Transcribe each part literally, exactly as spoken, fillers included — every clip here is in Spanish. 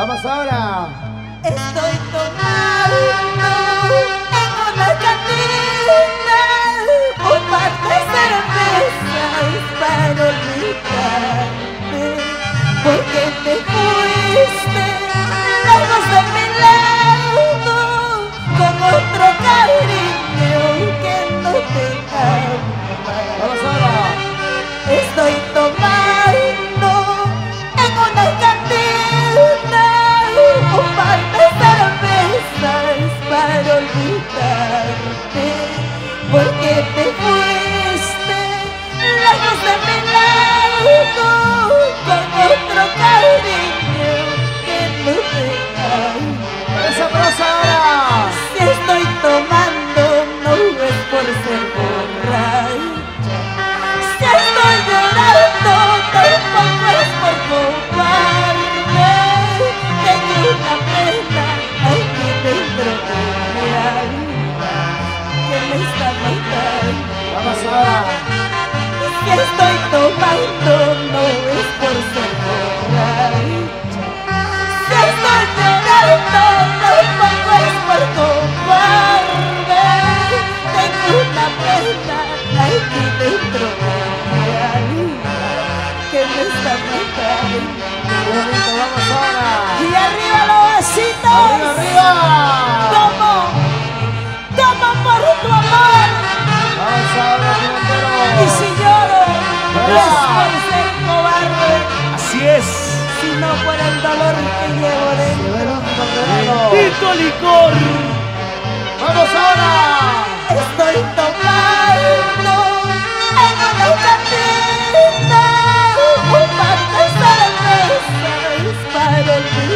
Vamos ahora. Estoy tomando en una cantina un par de cervezas para olvidarte, porque te fuiste lejos de mi lado con otro cariño que no te ama. Vamos ahora. Estoy tomando en una cantina un par de cervezas para olvidarte, porque te fuiste lejos de mi lado con otro cariño que no te ama. Esa prosa ahora. Si estoy tomando no es por ser borracha, si estoy llorando tampoco es por cobarde. Tengo una pena aquí dentro de mi alma que me está matando. Vamos ahora. Si estoy tomando no es por ser borracha, si estoy llorando tampoco es por cobarde. Tengo una pena aquí dentro de mi alma que me está matando. Qué bonito, vamos ahora. Y arriba los besitos. Arriba, arriba. Tomo, tomo por tu amor. Vamos ahora, Y Pimentero. si lloro, no es Arriba. por ser cobarde, Así es. sino por el dolor que llevo Se dentro. ve el único regalo. Bendito licor. Vamos ahora. Estoy tomando en una cantina un par de cervezas para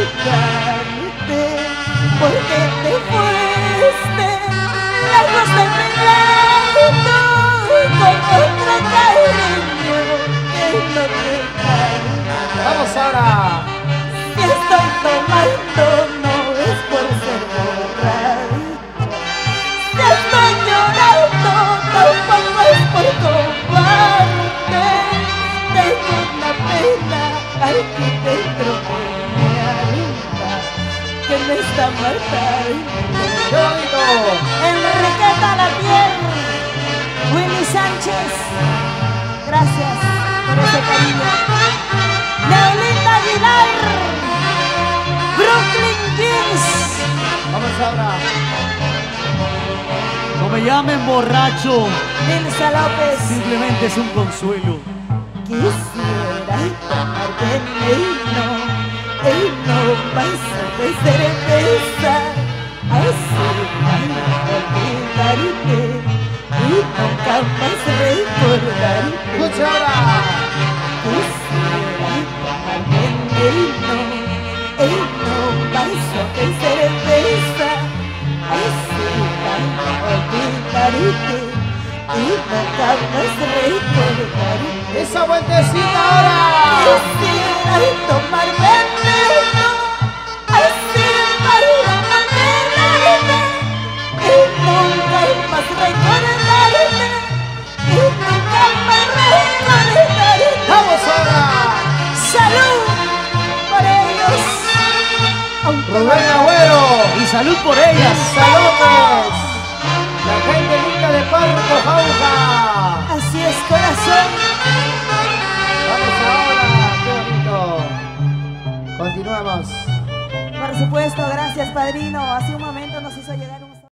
olvidarte, porque te fuiste lejos de mi lado con otro cariño que no te ama. Vamos ahora. Si estoy tomando no es por ser borracha, si estoy llorando tampoco es por cobarde. Tengo una pena aquí dentro de mi alma que me está matando. Qué bonito. Enriqueta la piel, Willy Sánchez, gracias por ese cariño. Neolita Aguilar, Brooklyn Jeans. Vamos ahora. No me llamen borracho, Nilsa López. simplemente es un consuelo. Quisiera tomarte el no, el no vaso de cerveza, así para olvidarte y nunca más recordarte. Escucha ahora. Quisiera tomarte el no, el no vaso de cerveza, así para olvidarte y nunca más recordarte. Esa vueltecita ahora. Quisiera tomarme veneno, así para olvidarte y nunca más recordarte, y nunca más recordarte. Vamos ahora. ¡Salud por ellos! Rubén Agüero. Y salud por ellas. Saludos. La gente linda de Parco Jauja. Así es, corazón. Vamos ahora. Qué bonito. Continuamos. Por supuesto, gracias, padrino. Hace un momento nos hizo llegar un...